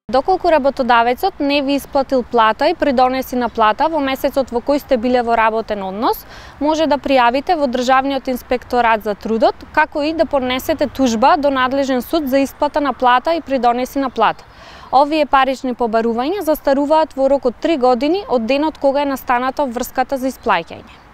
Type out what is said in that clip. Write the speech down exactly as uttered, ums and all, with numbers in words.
Доколку работодавецот не ви исплатил плата и придонеси на плата во месецот во кој сте биле во работен однос, може да пријавите во Државниот инспекторат за трудот, како и да поднесете тужба до надлежен суд за исплата на плата и придонеси на плата. Овие парични побарувања застаруваат во рок од три години од денот кога е настаната врската за исплаќање.